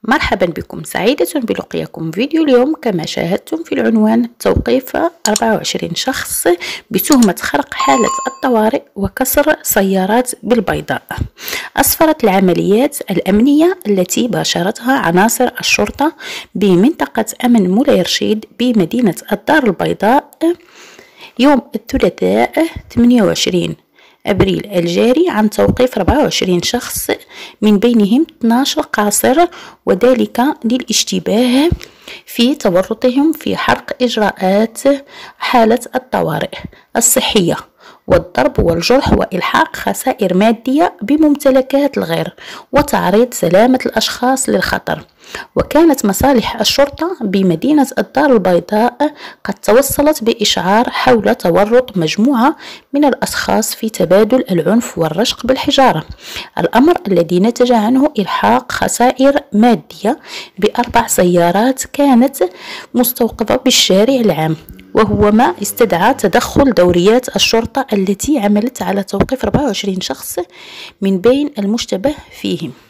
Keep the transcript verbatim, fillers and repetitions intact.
مرحبا بكم، سعيدة بلقياكم فيديو اليوم. كما شاهدتم في العنوان، توقيف أربعة وعشرين شخص بتهمة خرق حالة الطوارئ وكسر سيارات بالبيضاء. أسفرت العمليات الأمنية التي باشرتها عناصر الشرطة بمنطقة أمن مولاي رشيد بمدينة الدار البيضاء يوم الثلاثاء ثمانية وعشرين أبريل الجاري عن توقيف أربعة وعشرين شخص، من بينهم اثني عشر قاصر، وذلك للاشتباه في تورطهم في حرق إجراءات حالة الطوارئ الصحية والضرب والجرح وإلحاق خسائر مادية بممتلكات الغير وتعريض سلامة الأشخاص للخطر. وكانت مصالح الشرطة بمدينة الدار البيضاء قد توصلت بإشعار حول تورط مجموعة من الأشخاص في تبادل العنف والرشق بالحجارة، الأمر الذي نتج عنه إلحاق خسائر مادية بأربع سيارات كانت مستوقفة بالشارع العام، وهو ما استدعى تدخل دوريات الشرطة التي عملت على توقيف أربعة وعشرين شخص من بين المشتبه فيهم.